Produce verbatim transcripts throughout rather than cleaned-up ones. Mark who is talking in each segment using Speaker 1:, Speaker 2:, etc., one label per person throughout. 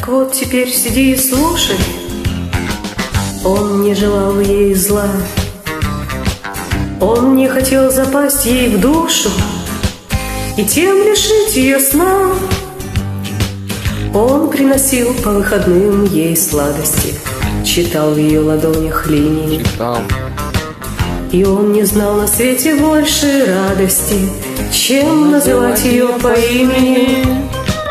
Speaker 1: вот теперь сиди и слушай. Он не желал ей зла, он не хотел запасть ей в душу и тем лишить ее сна. Он приносил по выходным ей сладости, читал в ее ладонях линии.
Speaker 2: Читал.
Speaker 1: И он не знал на свете больше радости, чем называть ее по имени.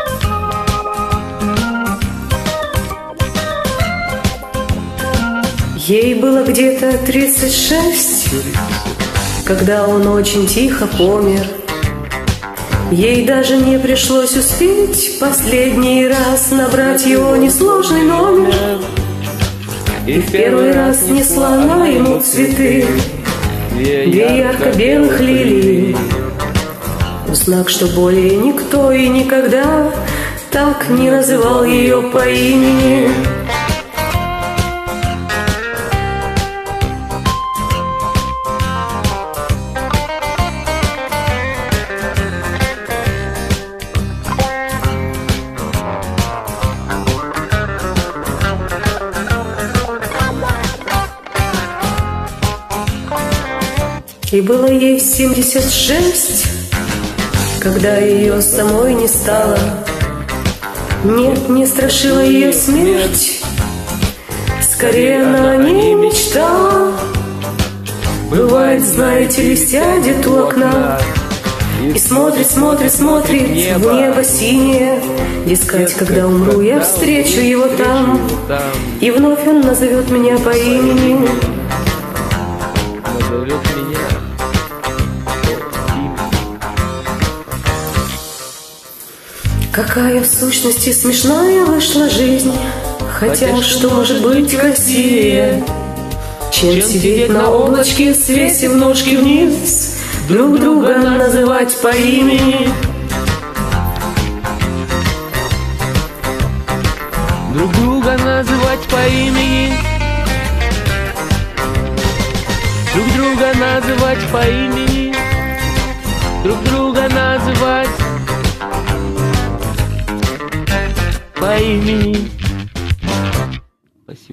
Speaker 1: Ей было где-то тридцать шесть, когда он очень тихо помер. Ей даже не пришлось успеть последний раз набрать его несложный номер. И в первый раз несла она ему цветы, две ярко-белых лилии, в знак, что более никто и никогда так не называл ее по имени. И было ей семьдесят шесть, когда ее самой не стало. Нет, не страшила ее смерть, скорее она о ней мечтала. Бывает, знаете ли, сядет у окна и смотрит, смотрит, смотрит в небо синее. Дескать, когда умру, я встречу его там, и вновь он назовет меня по имени.
Speaker 2: Назовет меня.
Speaker 1: Какая в сущности смешная вышла жизнь, хотя что может быть красивее, чем сидеть на облачке, свесив ножки вниз, друг друга называть по имени.
Speaker 2: Друг друга называть по имени. Друг друга называть по имени. Друг друга называть по имени.